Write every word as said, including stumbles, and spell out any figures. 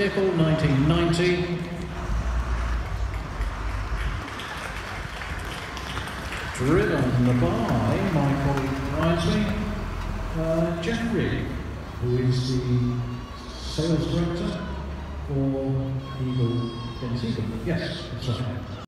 vehicle, nineteen ninety. Driven by my colleague behind me, uh, Jeffrey, who is the sales director for Eagle. Yes, that's right.